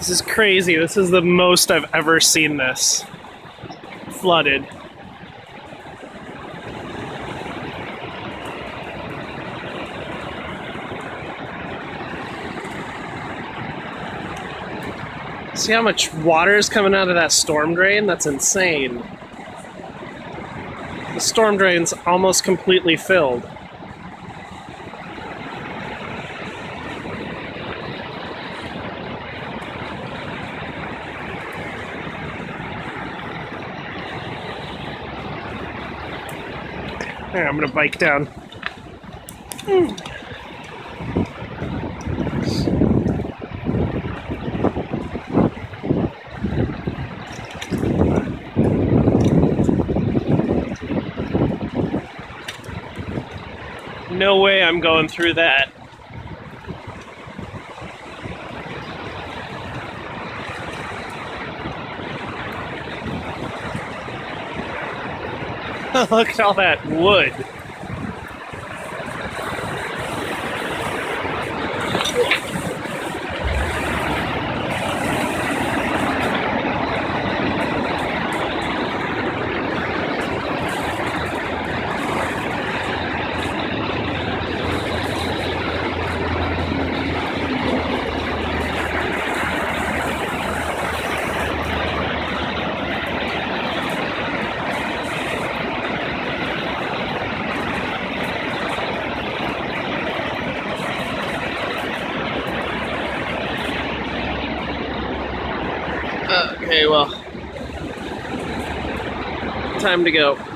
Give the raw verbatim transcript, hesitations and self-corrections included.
This is crazy. This is the most I've ever seen this flooded. See how much water is coming out of that storm drain? That's insane. The storm drain's almost completely filled. There, I'm gonna bike down. Mm. No way I'm going through that. Look at all that wood. Okay, well, time to go.